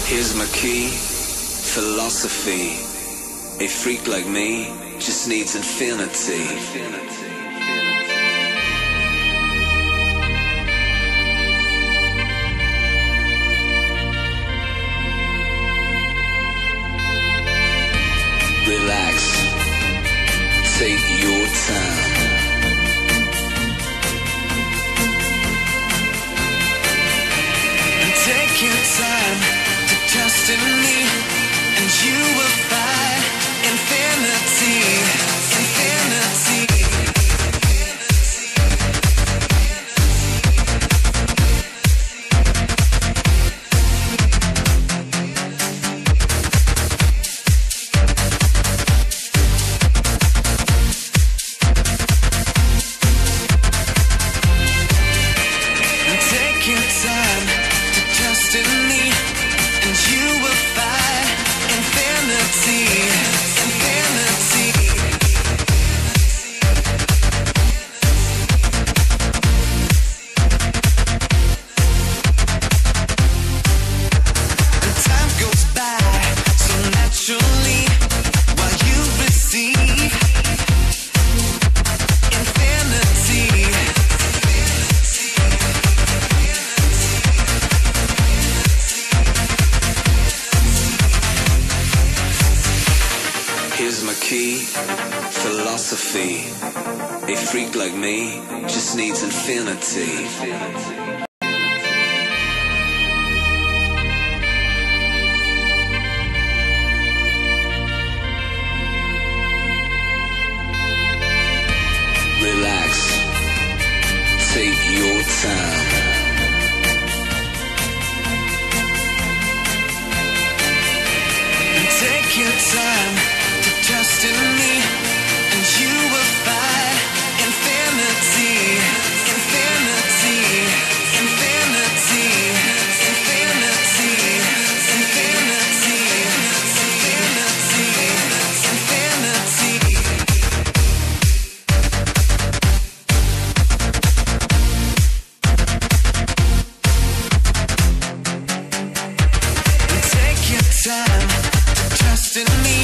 Here's my key, philosophy. A freak like me just needs infinity. Relax, take your time. And take your time to trust in me, and you will find infinity, infinity. Here's my key, philosophy. A freak like me just needs infinity. Relax, take your time. And take your time to trust in me, and you will find infinity, infinity, infinity, infinity, infinity, infinity, infinity. Take your time to trust in me.